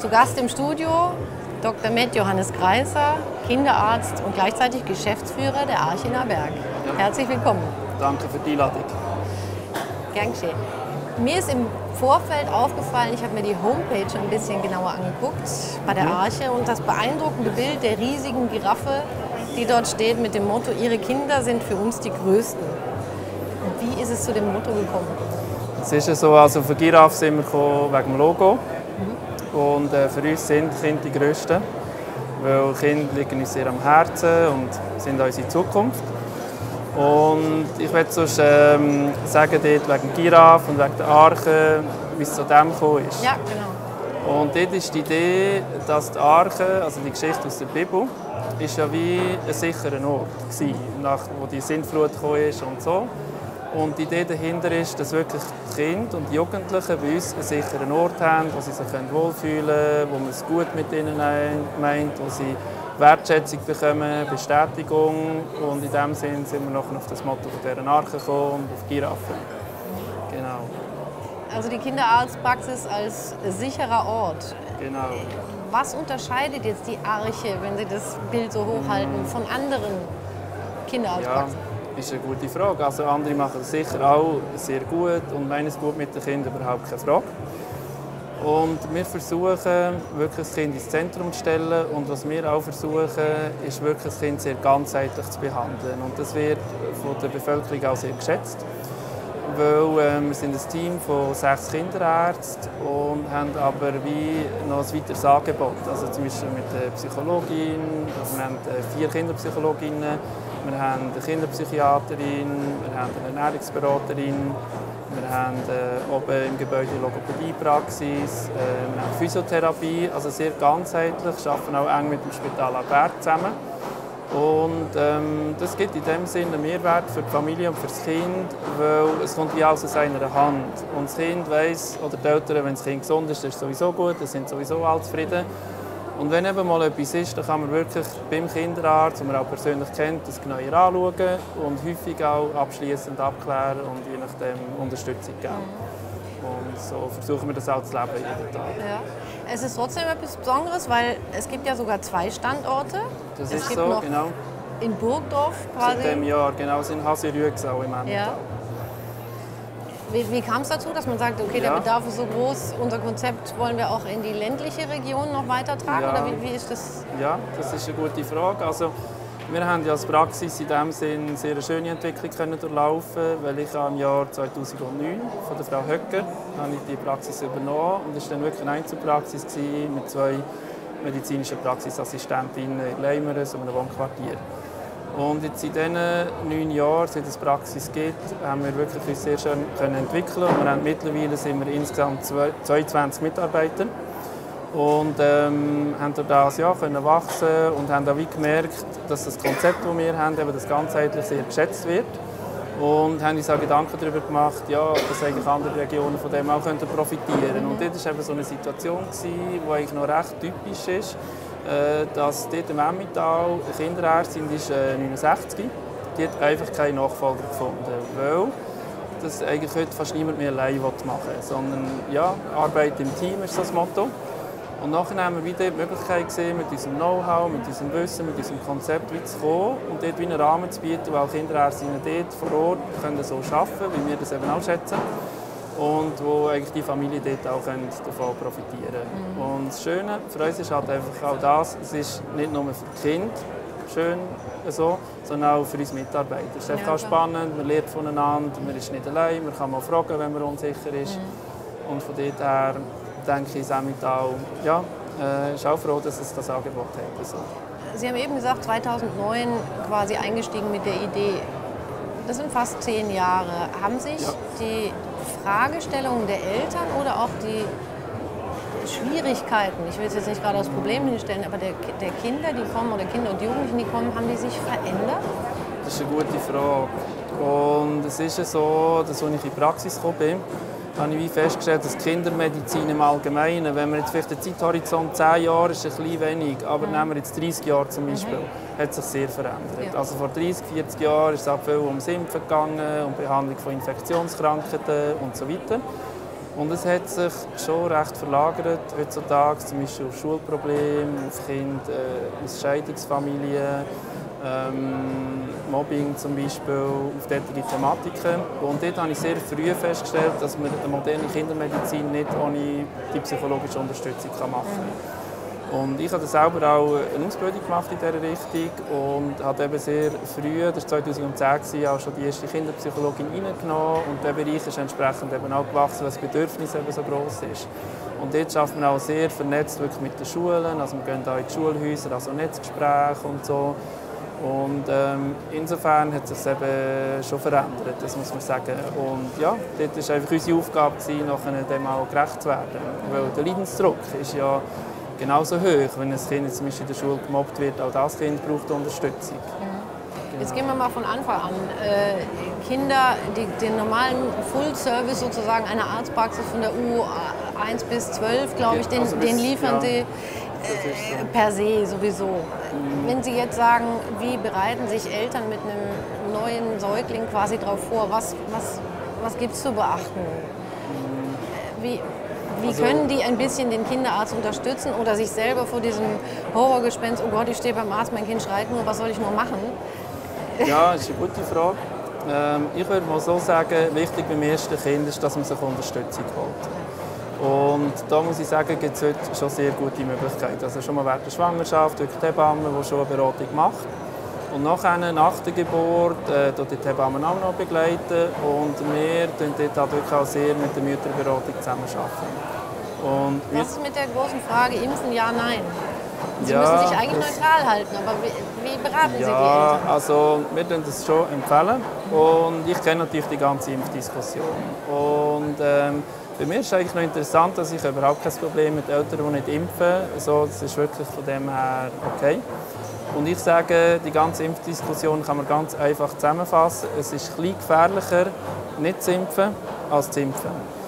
Zu Gast im Studio Dr. Med Johannes Greißer, Kinderarzt und gleichzeitig Geschäftsführer der Arche in Aberg. Ja. Herzlich willkommen. Danke für die Einladung. Gern geschehen. Mir ist im Vorfeld aufgefallen, ich habe mir die Homepage ein bisschen genauer angeguckt bei der Arche und das beeindruckende Bild der riesigen Giraffe, die dort steht mit dem Motto, ihre Kinder sind für uns die Größten. Wie ist es zu dem Motto gekommen? Es ist ja so, also für Giraffe sind wir wegen dem Logo. Und für uns sind die Kinder die Größten, weil Kinder liegen uns sehr am Herzen und sind unsere Zukunft. Und ich möchte sonst sagen, dort wegen Giraffe und wegen der Arche, wie es zu dem gekommen ist. Ja, genau. Und dort ist die Idee, dass die Arche, also die Geschichte aus der Bibel, ist ja wie ein sicherer Ort war, wo die Sintflut gekommen ist und so. Und die Idee dahinter ist, dass wirklich die Kinder und die Jugendlichen bei uns einen sicheren Ort haben, wo sie sich wohlfühlen können, wo man es gut mit ihnen meint, wo sie Wertschätzung bekommen, Bestätigung. Und in diesem Sinn sind wir noch auf das Motto von dieser Arche gekommen und auf Giraffen. Genau. Also die Kinderarztpraxis als sicherer Ort. Genau. Was unterscheidet jetzt die Arche, wenn Sie das Bild so hochhalten, von anderen Kinderarztpraxen? Ja. Das ist eine gute Frage. Also andere machen das sicher auch sehr gut und meinen es gut mit den Kindern, überhaupt keine Frage. Und wir versuchen, wirklich das Kind ins Zentrum zu stellen. Und was wir auch versuchen, ist wirklich das Kind sehr ganzheitlich zu behandeln. Und das wird von der Bevölkerung auch sehr geschätzt. Weil wir sind ein Team von 6 Kinderärzten und haben aber wie noch ein weiteres Angebot. Also zum Beispiel mit der Psychologin, also wir haben 4 Kinderpsychologinnen. Wir haben eine Kinderpsychiaterin, wir haben eine Ernährungsberaterin, wir haben oben im Gebäude eine Logopädiepraxis, wir haben Physiotherapie, also sehr ganzheitlich, wir arbeiten auch eng mit dem Spital Aberg zusammen. Und das gibt in dem Sinne einen Mehrwert für die Familie und für das Kind, weil es kommt wie alles aus einer Hand. Und das Kind weiss, oder die Eltern, wenn das Kind gesund ist, ist es sowieso gut, dann sind sowieso alle zufrieden. Und wenn eben mal etwas ist, dann kann man wirklich beim Kinderarzt, den man auch persönlich kennt, das genauer anschauen und häufig auch abschließend abklären und je nachdem Unterstützung geben. Und so versuchen wir das auch zu leben jeden Tag. Ja. Es ist trotzdem etwas Besonderes, weil es gibt ja sogar 2 Standorte. Das es ist gibt so, noch genau. In Burgdorf quasi. Seit diesem Jahr, genau, in Hassi-Rüegsau im Emmental. Ja. Wie kam es dazu, dass man sagt, okay, der Bedarf ist so groß, unser Konzept wollen wir auch in die ländliche Region noch weitertragen? Ja. Oder wie ist das? Ja, das ist eine gute Frage. Also, wir haben ja als Praxis in diesem Sinn eine sehr schöne Entwicklung können durchlaufen, weil ich im Jahr 2009 von der Frau Höcker habe ich die Praxis übernommen und es war dann wirklich eine Einzelpraxis mit 2 medizinischen Praxisassistentinnen in Leimers, einem Wohnquartier. Und jetzt in diesen 9 Jahren, seit es Praxis gibt, haben wir wirklich uns sehr schön entwickeln. Wir haben mittlerweile sind wir insgesamt 22 Mitarbeiter und haben durch das Jahr können wachsen und haben auch wie gemerkt, dass das Konzept, das wir haben, eben das ganzheitlich sehr geschätzt wird. Und haben uns auch Gedanken darüber gemacht, ja, dass eigentlich andere Regionen von dem auch profitieren können. Und das war eben so eine Situation, die eigentlich noch recht typisch ist. Dass dort im Emmental eine Kinderärztin ist 69, die hat einfach keinen Nachfolger gefunden, weil das eigentlich heute fast niemand mehr allein machen will, sondern ja, Arbeit im Team ist das Motto. Und nachher haben wir wieder die Möglichkeit gesehen, mit unserem Know-how, mit unserem Wissen, mit unserem Konzept zu kommen und dort wie einen Rahmen zu bieten, wo auch Kinderärztinnen dort vor Ort können so arbeiten können, wie wir das eben auch schätzen. Und wo eigentlich die Familie dort auch davon profitieren kann. Und das Schöne für uns ist halt einfach auch das, es ist nicht nur für die Kinder schön, so, sondern auch für uns Mitarbeiter. Es ist einfach auch spannend, man lernt voneinander, man ist nicht allein, man kann mal fragen, wenn man unsicher ist. Und von dort her denke ich, Emmental ist auch froh, dass es das Angebot hat. Also. Sie haben eben gesagt, 2009 quasi eingestiegen mit der Idee. Das sind fast 10 Jahre. Haben sich die Fragestellungen der Eltern oder auch die Schwierigkeiten, ich will es jetzt nicht gerade als Problem hinstellen, aber der Kinder, die kommen, oder Kinder und Jugendlichen, die kommen, haben die sich verändert? Das ist eine gute Frage. Und es ist so, dass als ich in die Praxis gekommen bin, habe ich festgestellt, dass Kindermedizin im Allgemeinen, wenn man jetzt vielleicht den Zeithorizont 10 Jahre ist, ein bisschen wenig, aber nehmen wir jetzt 30 Jahre zum Beispiel, hat sich sehr verändert. Ja. Also vor 30, 40 Jahren ist es auch viel ums Impfen gegangen, um die Behandlung von Infektionskrankheiten und so weiter. Und es hat sich schon recht verlagert heutzutage, zum Beispiel auf Schulprobleme, auf Kinder aus Scheidungsfamilien, Mobbing zum Beispiel, auf solche Thematiken. Und dort habe ich sehr früh festgestellt, dass man eine moderne Kindermedizin nicht ohne die psychologische Unterstützung machen kann. Und ich habe selber auch eine Ausbildung gemacht in dieser Richtung und habe eben sehr früh, das war 2010, auch schon die erste Kinderpsychologin reingenommen. Und der Bereich ist entsprechend eben auch gewachsen, weil das Bedürfnis eben so gross ist. Und dort arbeitet man auch sehr vernetzt wirklich mit den Schulen, also wir gehen auch in die Schulhäuser, also Netzgespräche und so. Und insofern hat sich das eben schon verändert, das muss man sagen. Und ja, dort war einfach unsere Aufgabe, nachher dem auch gerecht zu werden. Weil der Leidensdruck ist ja genauso hoch, wenn ein Kind zum Beispiel in der Schule gemobbt wird. Auch das Kind braucht Unterstützung. Genau. Jetzt gehen wir mal von Anfang an. Kinder, die den normalen Full-Service sozusagen einer Arztpraxis von der U1 bis 12, glaube ich, den liefern Sie per se sowieso. Wenn Sie jetzt sagen, wie bereiten sich Eltern mit einem neuen Säugling quasi darauf vor, was gibt es zu beachten? Wie können die ein bisschen den Kinderarzt unterstützen oder sich selber vor diesem Horrorgespenst, oh Gott, ich stehe beim Arzt, mein Kind schreit nur, was soll ich nur machen? Ja, das ist eine gute Frage. Ich würde mal so sagen, wichtig beim ersten Kind ist, dass man sich Unterstützung holt. Und da muss ich sagen, gibt es heute schon sehr gute Möglichkeiten. Also schon mal während der Schwangerschaft, durch die Hebamme, die schon eine Beratung macht. Und nachher, nach der Geburt, die Hebammen auch noch begleiten. Und wir arbeiten dort wirklich auch sehr mit der Mütterberatung zusammenarbeiten. Und was ist mit der großen Frage, impfen, ja, nein? Sie müssen sich eigentlich neutral halten, aber wie beraten Sie die Eltern? Also wir empfehlen das schon. Und ich kenne natürlich die ganze Impfdiskussion. Und bei mir ist es eigentlich noch interessant, dass ich überhaupt kein Problem mit Eltern, die nicht impfen. Also, das ist wirklich von dem her okay. Und ich sage, die ganze Impfdiskussion kann man ganz einfach zusammenfassen. Es ist ein bisschen gefährlicher, nicht zu impfen, als zu impfen.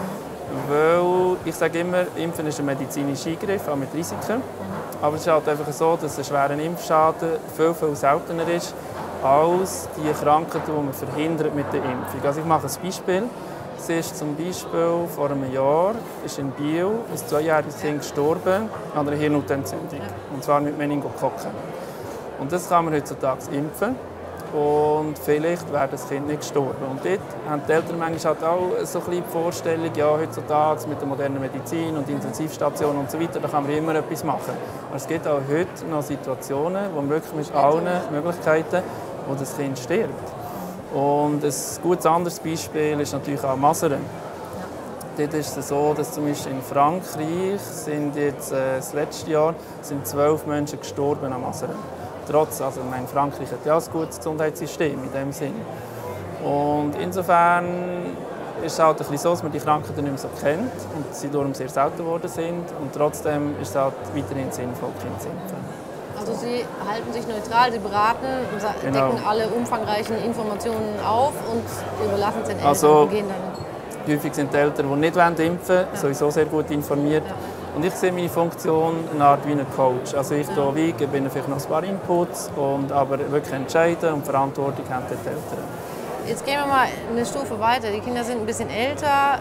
Weil, ich sage immer, Impfen ist ein medizinischer Eingriff, auch mit Risiken. Aber es ist halt einfach so, dass ein schwerer Impfschaden viel, viel seltener ist, als die Krankheit, die man verhindert mit der Impfung. Also ich mache ein Beispiel. Es ist zum Beispiel vor einem Jahr ist in Biel ein 2-jähriges Kind gestorben an einer Hirnhautentzündung. Und zwar mit Meningokokken. Und das kann man heutzutage impfen. Und vielleicht wäre das Kind nicht gestorben. Und dort haben die Eltern manchmal halt auch so ein bisschen die Vorstellung, ja, heutzutage mit der modernen Medizin und Intensivstationen und so weiter, da kann man immer etwas machen. Aber es gibt auch heute noch Situationen, wo man wirklich mit allen Möglichkeiten, wo das Kind stirbt. Und ein gutes anderes Beispiel ist natürlich auch Masern. Dort ist es so, dass zum Beispiel in Frankreich sind jetzt, das letzte Jahr sind 12 Menschen gestorben an Masern. Also Frankreich hat ja ein gutes Gesundheitssystem in dem Sinn. Und insofern ist es halt ein bisschen so, dass man die Krankheiten nicht mehr so kennt und sie darum sehr selten geworden sind. Und trotzdem ist es halt weiterhin sinnvoll, Kinder zu impfen. Also Sie halten sich neutral, Sie beraten, decken alle umfangreichen Informationen auf und überlassen es den Eltern und gehen dann. Häufig sind die Eltern, die nicht impfen wollen, sowieso sehr gut informiert. Ja. Und ich sehe meine Funktion eine Art wie ein Coach. Also ich gebe ihnen vielleicht noch ein paar Inputs, aber wirklich entscheiden und Verantwortung haben die Eltern. Jetzt gehen wir mal eine Stufe weiter. Die Kinder sind ein bisschen älter.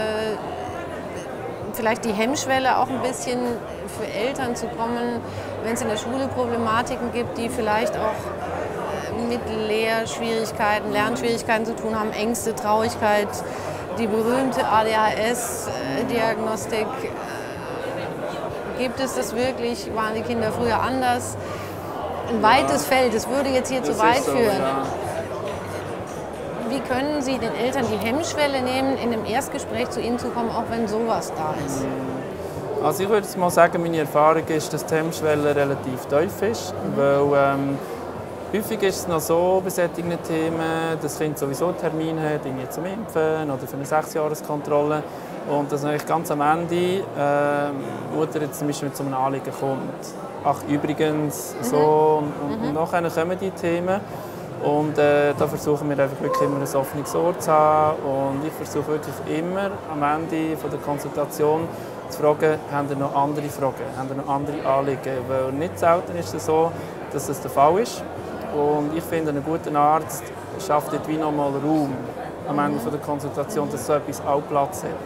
Vielleicht die Hemmschwelle auch ein bisschen für Eltern zu kommen, wenn es in der Schule Problematiken gibt, die vielleicht auch mit Lehrschwierigkeiten, Lernschwierigkeiten zu tun haben, Ängste, Traurigkeit, die berühmte ADHS-Diagnostik. Gibt es das wirklich? Waren die Kinder früher anders? Ein weites Feld, das würde jetzt hier zu weit führen. Ja. Wie können Sie den Eltern die Hemmschwelle nehmen, in einem Erstgespräch zu Ihnen zu kommen, auch wenn sowas da ist? Also ich würde mal sagen, meine Erfahrung ist, dass die Hemmschwelle relativ tief ist. Weil, häufig ist es noch so bei solchen Themen, dass das Kind sowieso einen Termin hat, irgendwie zum Impfen oder für eine 6-Jahres-Kontrolle. Und dass eigentlich ganz am Ende die Mutter jetzt zum Beispiel mit so einem Anliegen kommt. Ach, übrigens, so. Und nachher kommen die Themen. Und da versuchen wir einfach wirklich immer ein offenes Ohr zu haben. Und ich versuche wirklich immer am Ende der Konsultation zu fragen, haben ihr noch andere Fragen, haben ihr noch andere Anliegen? Weil nicht selten ist es so, dass das der Fall ist. Und ich finde, ein guter Arzt schafft dort wie noch mal Raum am Ende der Konsultation, dass so etwas auch Platz hat.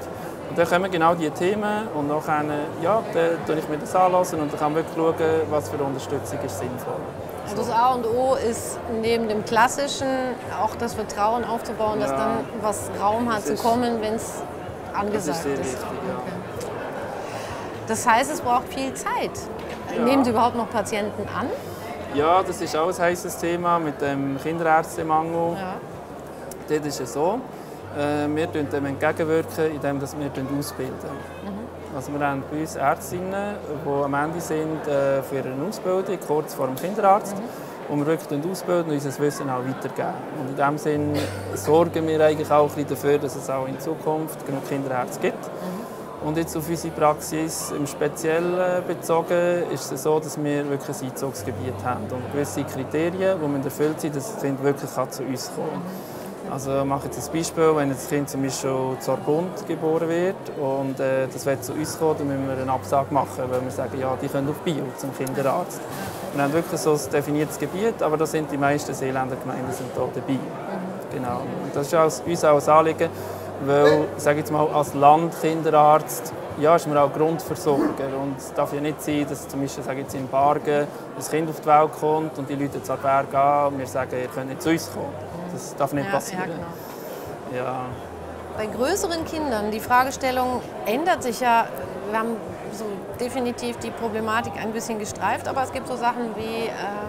Und dann kommen genau diese Themen und nachher, ja, dann schaue ich mir das an und dann kann man wirklich schauen, was für Unterstützung ist sinnvoll. Also das A und O ist neben dem Klassischen auch das Vertrauen aufzubauen, dass dann was Raum hat zu kommen, wenn es angesagt das ist. Sehr ist. wichtig, ja. Okay. Das heißt, es braucht viel Zeit. Nehmen Sie überhaupt noch Patienten an? Ja, das ist auch ein heißes Thema mit dem Kinderärztemangel. Ja. Dort ist es so, wir wirken dem entgegenwirken, indem wir ausbilden. Also wir haben bei uns Ärztinnen, die am Ende sind für ihre Ausbildung, kurz vor dem Kinderarzt. Und wir wirklich ausbilden und unser Wissen auch weitergeben. Und in diesem Sinn sorgen wir eigentlich auch ein bisschen dafür, dass es auch in Zukunft genug Kinderärzte gibt. Und jetzt auf unsere Praxis im Speziellen bezogen ist es so, dass wir wirklich ein Einzugsgebiet haben und gewisse Kriterien, die erfüllt sind, dass das Kind wirklich zu uns kommen kann. Also ich mache jetzt ein Beispiel, wenn das Kind zum Beispiel zu Orpund geboren wird und das will zu uns kommen, dann müssen wir eine Absage machen, weil wir sagen, ja, die können auf Bio zum Kinderarzt. Wir haben wirklich so ein definiertes Gebiet, aber da sind die meisten Seeländer Gemeinden sind da dabei. Genau. Und das ist uns auch ein Anliegen, weil, sage jetzt mal, als Landkinderarzt ja, ist man auch Grundversorger. Und es darf ja nicht sein, dass zum Beispiel sage jetzt in Bargen ein Kind auf die Welt kommt und die Leute zu Berg an und wir sagen, ihr könnt nicht zu uns kommen. Das darf nicht passieren. Ja, genau. Ja. Bei größeren Kindern, die Fragestellung ändert sich ja. Wir haben so definitiv die Problematik ein bisschen gestreift, aber es gibt so Sachen wie,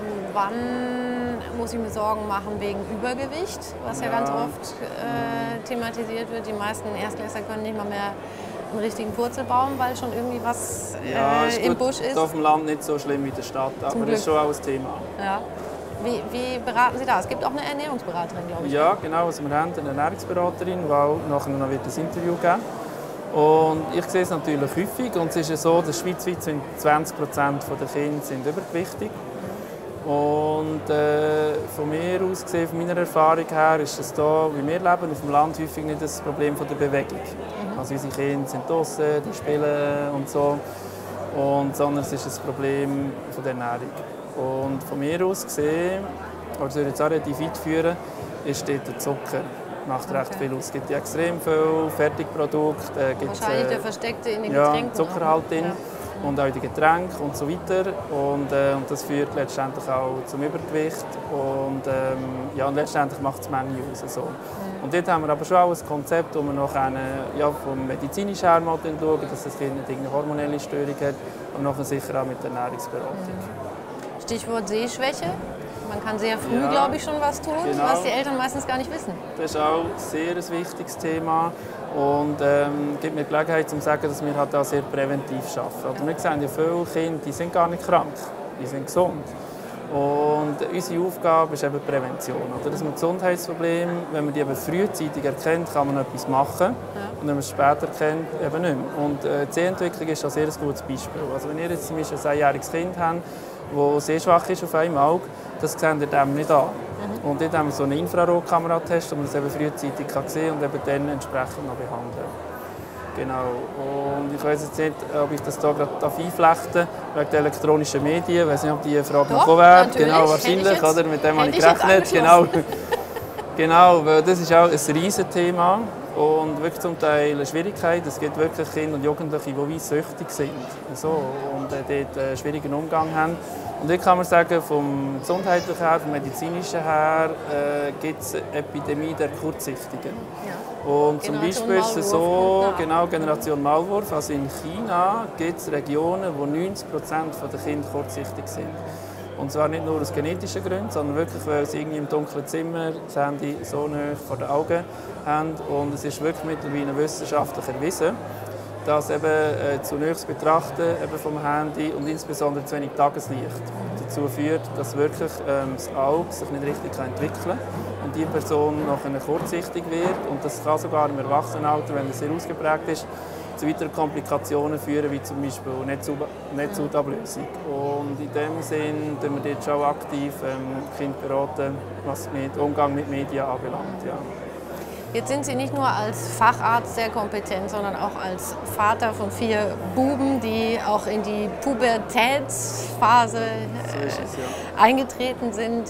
wann muss ich mir Sorgen machen wegen Übergewicht, was ja ganz oft thematisiert wird. Die meisten Erstklässler können nicht mal mehr einen richtigen Purzelbaum, weil schon irgendwie was im Busch ist. Auf dem Land nicht so schlimm wie in der Stadt, aber das ist schon auch ein Thema. Ja. Wie beraten Sie da? Es gibt auch eine Ernährungsberaterin, glaube ich. Ja, genau. Also wir haben eine Ernährungsberaterin, die auch nachher noch ein Interview geben wird. Und ich sehe es natürlich häufig. Und es ist ja so, dass schweizweit sind 20% der Kinder sind übergewichtig. Und von mir aus gesehen, von meiner Erfahrung her, ist es hier, wie wir leben, auf dem Land häufig nicht das Problem von der Bewegung. Also unsere Kinder sind draußen, die spielen und so. Sondern es ist ein Problem von der Ernährung. Und von mir aus gesehen, oder soll ich jetzt auch relativ weit führen, ist dort der Zucker. Macht recht viel aus. Es gibt ja extrem viele Fertigprodukte. Wahrscheinlich der versteckte in den Getränken. Ja, Zuckerhalt drin. Ja. Und auch in den Getränken und so weiter. Und das führt letztendlich auch zum Übergewicht. Und letztendlich macht es Menge aus. So. Und dort haben wir aber schon auch ein Konzept, wo wir noch vom medizinischen her mal schauen, dass das Kind nicht irgendeine hormonelle Störung hat. Und nachher sicher auch mit der Ernährungsberatung. Stichwort Sehschwäche. Man kann sehr früh, glaube ich, schon was tun, was die Eltern meistens gar nicht wissen. Das ist auch ein sehr wichtiges Thema und gibt mir die Gelegenheit, zu sagen, dass wir halt auch sehr präventiv arbeiten. Wir sehen ja viele Kinder, die sind gar nicht krank, die sind gesund. Und unsere Aufgabe ist eben Prävention. Oder? Dass man Gesundheitsprobleme, wenn man die eben frühzeitig erkennt, kann man etwas machen. Und wenn man es später erkennt, eben nicht mehr. Und die Sehentwicklung ist ein sehr gutes Beispiel. Also wenn ihr jetzt zum Beispiel ein 1-jähriges Kind habt, das sehr schwach ist auf einem Auge, das seht ihr dem nicht an. Und dort haben wir so einen Infrarotkameratest, wo man das eben frühzeitig sehen kann und eben dann entsprechend noch behandeln. Genau. Und ich weiß jetzt nicht, ob ich das hier gerade einflechten darf, wegen der elektronischen Medien. Ich weiß nicht, ob die Frage noch kommen wird. Genau, wahrscheinlich, oder? Mit dem habe ich gerechnet. Genau, weil das ist auch ein riesiges Thema und wirklich zum Teil eine Schwierigkeit. Es gibt wirklich Kinder und Jugendliche, die wie süchtig sind und dort einen schwierigen Umgang haben. Und dort kann man sagen, vom gesundheitlichen her, vom medizinischen her, gibt es eine Epidemie der Kurzsichtigen. Ja. Und zum Beispiel ist es so, Generation Maulwurf, also in China gibt es Regionen, wo 90% der Kinder kurzsichtig sind. Und zwar nicht nur aus genetischen Gründen, sondern wirklich, weil sie irgendwie im dunklen Zimmer das Handy so nah vor den Augen haben. Und es ist wirklich mittlerweile wissenschaftlich erwiesen, dass eben zunächst Betrachten eben vom Handy und insbesondere zu wenig Tageslicht dazu führt, dass wirklich das Auge sich nicht richtig entwickeln kann und die Person nachher kurzsichtig wird. Und das kann sogar im Erwachsenenalter, wenn es sehr ausgeprägt ist, zu weiteren Komplikationen führen, wie zum Beispiel Netzhautablösung. Und in dem Sinn beraten wir dort schon aktiv Kinder beraten, was den Umgang mit Medien anbelangt. Ja. Jetzt sind Sie nicht nur als Facharzt sehr kompetent, sondern auch als Vater von 4 Buben, die auch in die Pubertätsphase eingetreten sind.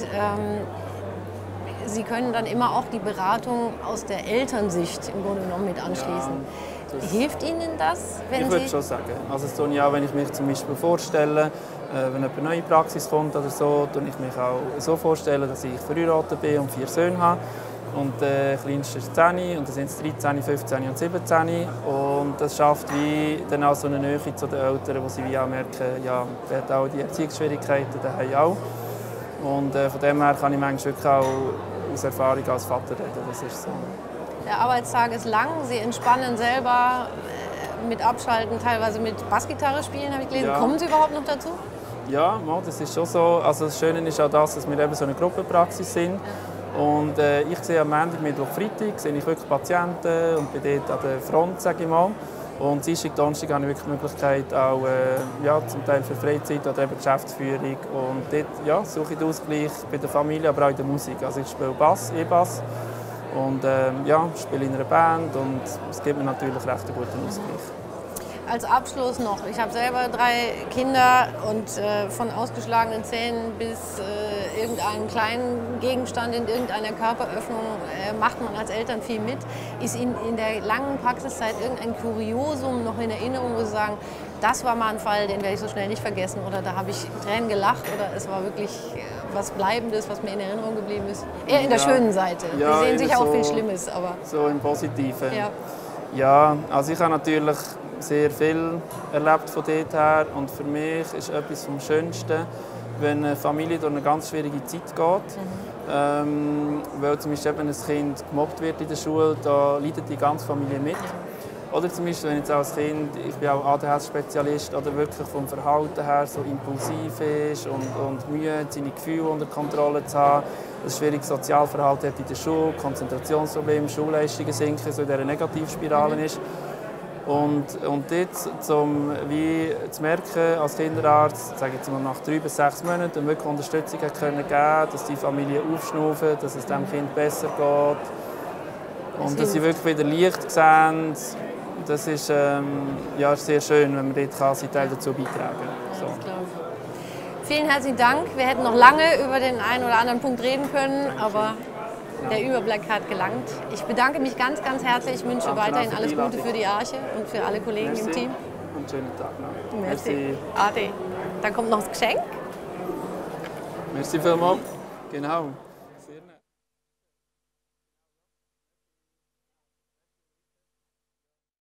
Sie können dann immer auch die Beratung aus der Elternsicht im Grunde genommen mit anschließen. Ja. Hilft Ihnen das, wenn ich würde schon sagen. Also das tue ich auch, wenn ich mich zum Beispiel vorstelle, wenn eine neue Praxis kommt oder so, tue ich mich auch so vorstellen, dass ich verheiratet bin und 4 Söhne habe. Und der kleinste ist 10 und dann sind es 13, 15 und 17. Und das schafft wie dann auch so eine Nähe zu den Eltern, wo sie wie auch merken, ja, der hat auch die Erziehungsschwierigkeiten, der hat auch. Und von dem her kann ich manchmal wirklich auch aus Erfahrung als Vater reden, das ist so. Der Arbeitstag ist lang, Sie entspannen selber mit Abschalten, teilweise mit Bassgitarre spielen, habe ich gelesen. Ja. Kommen Sie überhaupt noch dazu? Ja, das ist schon so. Also das Schöne ist auch das, dass wir eben so eine Gruppenpraxis sind. Ja. Und ich sehe am Montag, Mittwoch, Freitag sehe ich wirklich Patienten und bin dort an der Front, sage ich mal. Und Dienstag, Donnerstag habe ich wirklich die Möglichkeit, auch ja, zum Teil für Freizeit oder eben Geschäftsführung. Und dort ja, suche ich den Ausgleich bei der Familie, aber auch in der Musik. Also ich spiele Bass, E-Bass. Und ja, spiele in einer Band und es gibt mir natürlich recht einen guten Ausgleich. Als Abschluss noch, ich habe selber 3 Kinder und von ausgeschlagenen Zähnen bis irgendeinen kleinen Gegenstand in irgendeiner Körperöffnung macht man als Eltern viel mit. Ist Ihnen in der langen Praxiszeit irgendein Kuriosum noch in Erinnerung, wo Sie sagen, das war mal ein Fall, den werde ich so schnell nicht vergessen oder da habe ich Tränen gelacht oder es war wirklich was Bleibendes, was mir in Erinnerung geblieben ist? Eher in der schönen Seite. Ja, Sie sehen sicher auch so, viel Schlimmes, aber... So im Positiven. Ja. Ja, also ich habe natürlich sehr viel erlebt von dort her und für mich ist etwas vom Schönsten, wenn eine Familie durch eine ganz schwierige Zeit geht. Weil zum Beispiel ein Kind gemobbt wird in der Schule, da leidet die ganze Familie mit. Oder zum Beispiel, wenn jetzt als Kind, ich bin auch ADHS-Spezialist, oder wirklich vom Verhalten her so impulsiv ist und Mühe hat, seine Gefühle unter Kontrolle zu haben, ein schwieriges Sozialverhalten hat in der Schule, Konzentrationsprobleme, Schulleistungen sinken, so in dieser Negativspirale ist. Und dort, um wie zu merken als Kinderarzt, sage ich jetzt mal nach 3 bis 6 Monaten, wirklich Unterstützung geben, dass die Familie aufschnaufen, dass es dem Kind besser geht und dass sie wirklich wieder Licht sehen. Das ist ja, sehr schön, wenn man dort seinen Teil dazu beitragen kann. So. Vielen herzlichen Dank. Wir hätten noch lange über den einen oder anderen Punkt reden können, aber der Überblick hat gelangt. Ich bedanke mich ganz, ganz herzlich. Ich wünsche weiterhin alles Gute für die Arche und für alle Kollegen im Team. Und einen schönen Tag noch. Merci. Ade. Dann kommt noch das Geschenk. Merci vielmals. Genau.